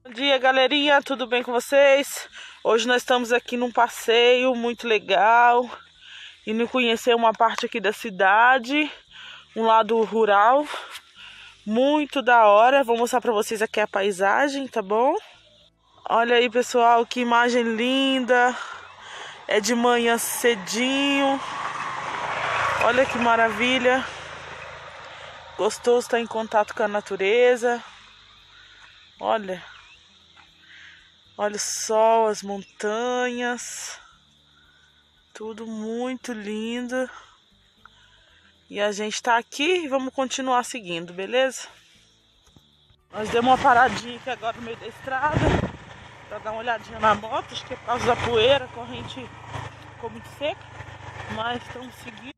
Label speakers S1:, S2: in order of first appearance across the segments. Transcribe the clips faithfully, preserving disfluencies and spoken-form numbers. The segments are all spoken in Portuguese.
S1: Bom dia, galerinha, tudo bem com vocês? Hoje nós estamos aqui num passeio muito legal, indo conhecer uma parte aqui da cidade, um lado rural, muito da hora. Vou mostrar pra vocês aqui a paisagem, tá bom? Olha aí, pessoal, que imagem linda, é de manhã cedinho, olha que maravilha, gostoso estar em contato com a natureza, olha. Olha o sol, as montanhas, tudo muito lindo. E a gente tá aqui e vamos continuar seguindo, beleza? Nós demos uma paradinha aqui agora no meio da estrada pra dar uma olhadinha na moto, acho que é por causa da poeira, a corrente ficou muito seca, mas estamos seguindo.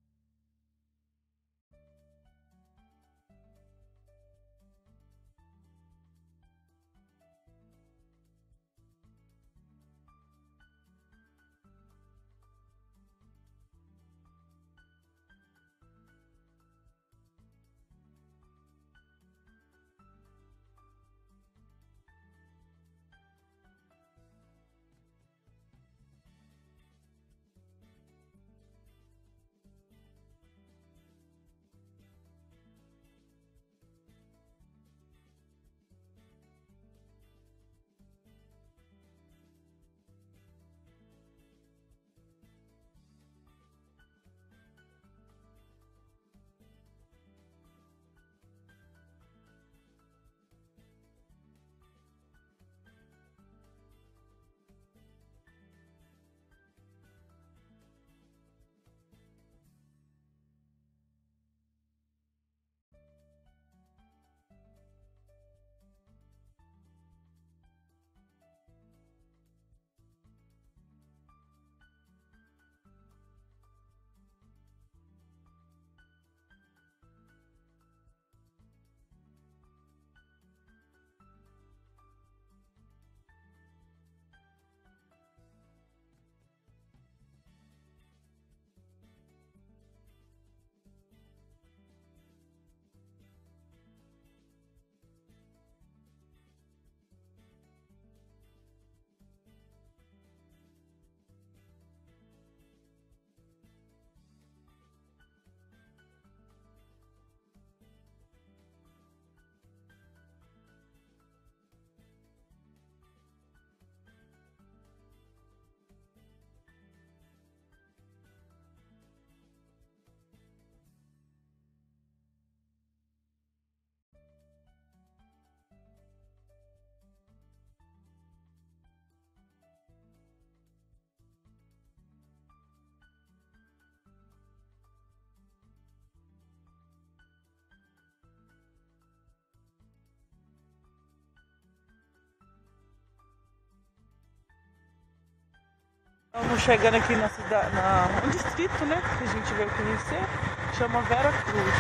S1: Estamos chegando aqui na cidade, na, um distrito, né, que a gente veio conhecer, chama Vera Cruz.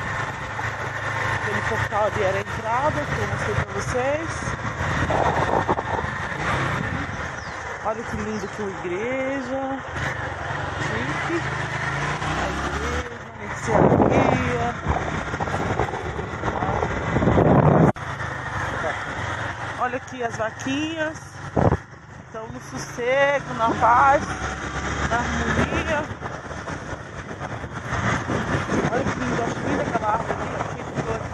S1: Aquele portal ali era a entrada, que eu mostrei pra vocês. Olha que lindo que é a igreja. Chique. A igreja, mercearia. Olha aqui as vaquinhas. Estão no sossego, na paz, na harmonia. Olha que lindo, acho linda aquela árvore ali, cheia de flores.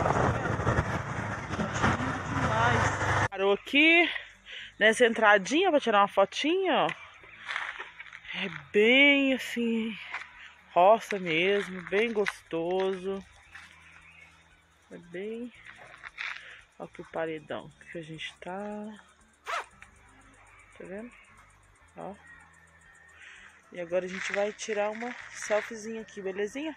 S1: Acho lindo demais. Parou aqui nessa entradinha para tirar uma fotinha, ó. É bem assim, roça mesmo, bem gostoso. É bem. Olha aqui o paredão que a gente tá. Tá vendo? Ó. E agora a gente vai tirar uma selfiezinha aqui, belezinha?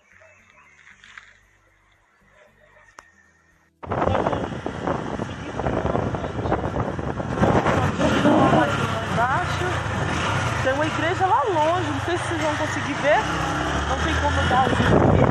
S1: Embaixo tem uma igreja lá longe, não sei se vocês vão conseguir ver. Não tem como dar o vídeo aqui.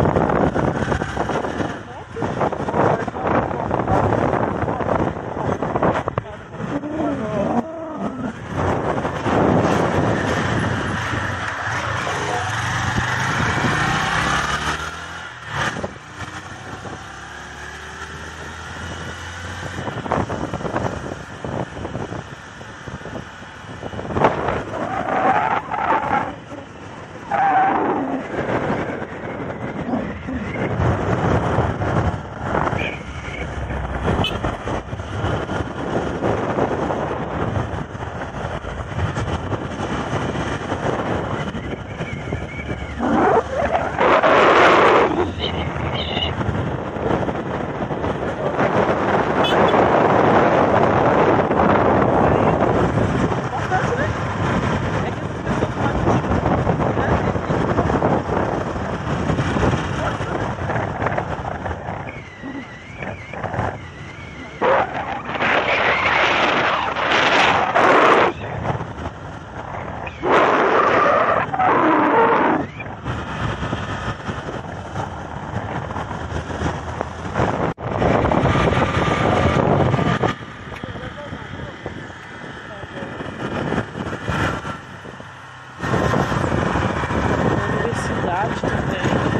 S1: cidade também.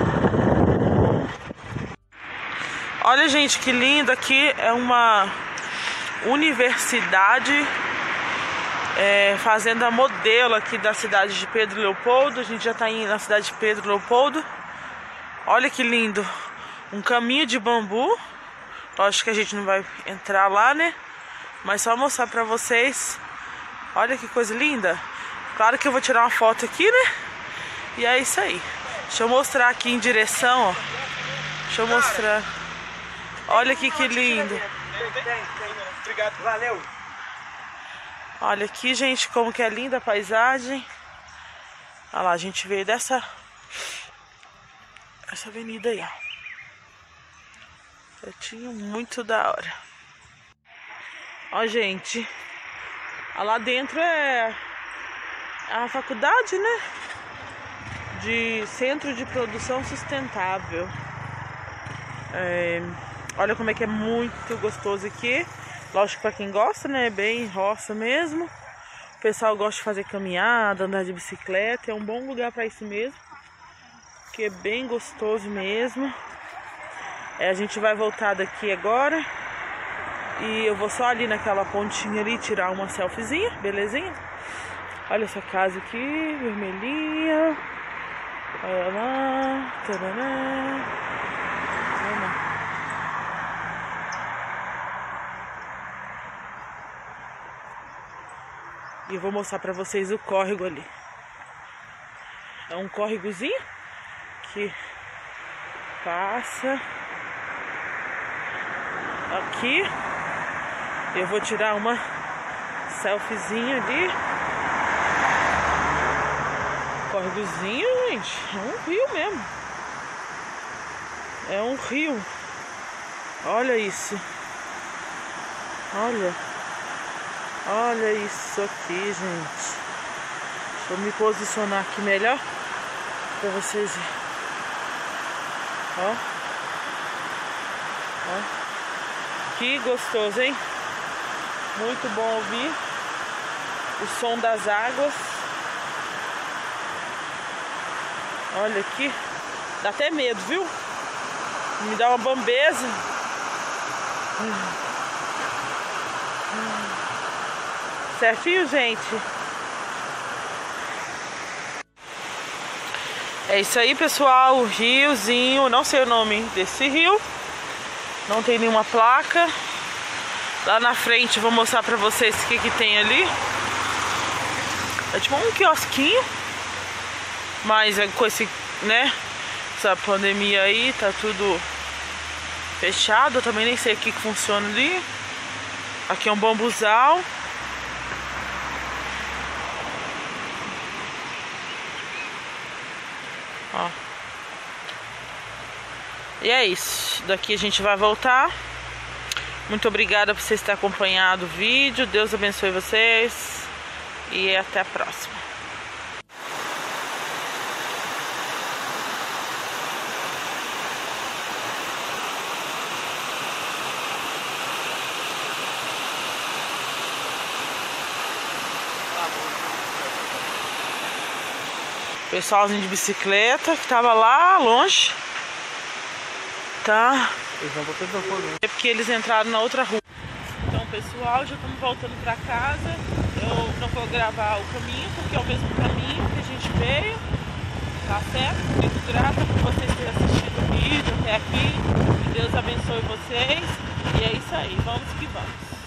S1: Olha, gente, que lindo. Aqui é uma universidade, é, fazenda modelo aqui da cidade de Pedro Leopoldo. A gente já está indo na cidade de Pedro Leopoldo. Olha que lindo. Um caminho de bambu. Lógico que a gente não vai entrar lá, né? Mas só mostrar pra vocês. Olha que coisa linda. Claro que eu vou tirar uma foto aqui, né? E é isso aí. Deixa eu mostrar aqui em direção, ó. Deixa eu mostrar. Olha aqui que lindo.
S2: Obrigado, valeu.
S1: Olha aqui, gente, como que é linda a paisagem. Olha lá, a gente veio dessa essa avenida aí, ó. Certinho, muito da hora. Ó, gente. Ó, lá dentro é a faculdade, né? De Centro de Produção Sustentável. É, olha como é que é muito gostoso aqui. Lógico, para quem gosta, né? É bem roça mesmo. O pessoal gosta de fazer caminhada, andar de bicicleta. É um bom lugar para isso mesmo. Que é bem gostoso mesmo. É, a gente vai voltar daqui agora. E eu vou só ali naquela pontinha ali tirar uma selfiezinha, belezinha? Olha essa casa aqui, vermelhinha. Olha lá. Tarará. Olha lá. E eu vou mostrar pra vocês o córrego ali. É um córregozinho que passa aqui. Eu vou tirar uma selfiezinha ali. Córregozinho, gente. É um rio mesmo. É um rio. Olha isso. Olha. Olha isso aqui, gente. Deixa eu me posicionar aqui melhor pra vocês verem. Ó. Ó. Que gostoso, hein? Muito bom ouvir o som das águas. Olha aqui. Dá até medo, viu? Me dá uma bambeza. Hum. Hum. Certinho, gente? É isso aí, pessoal. O riozinho. Não sei o nome desse rio. Não tem nenhuma placa. Lá na frente eu vou mostrar pra vocês o que que tem ali. É tipo um quiosquinho. Mas com esse, né? Essa pandemia aí, tá tudo fechado. Eu também nem sei o que que funciona ali. Aqui é um bambuzal. Ó. E é isso. Daqui a gente vai voltar. Muito obrigada por vocês terem acompanhado o vídeo. Deus abençoe vocês. E até a próxima. Pessoalzinho de bicicleta que tava lá longe. Tá?
S2: Eles vão voltar pra fora.
S1: É porque eles entraram na outra rua. Então, pessoal, já estamos voltando pra casa. Eu não vou gravar o caminho, porque é o mesmo caminho que a gente veio. Tá certo? Muito grata por vocês terem assistido o vídeo até aqui. Que Deus abençoe vocês. E é isso aí. Vamos que vamos.